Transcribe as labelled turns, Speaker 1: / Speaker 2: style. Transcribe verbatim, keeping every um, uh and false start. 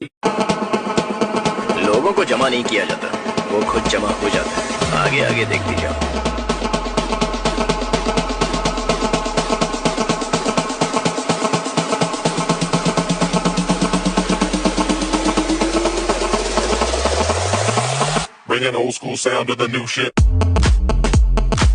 Speaker 1: लोगों को जमा नहीं किया जाता, वो खुद जमा हो जाता है। आगे आगे देखती जाओ।
Speaker 2: Bringing old school sound to the new shit.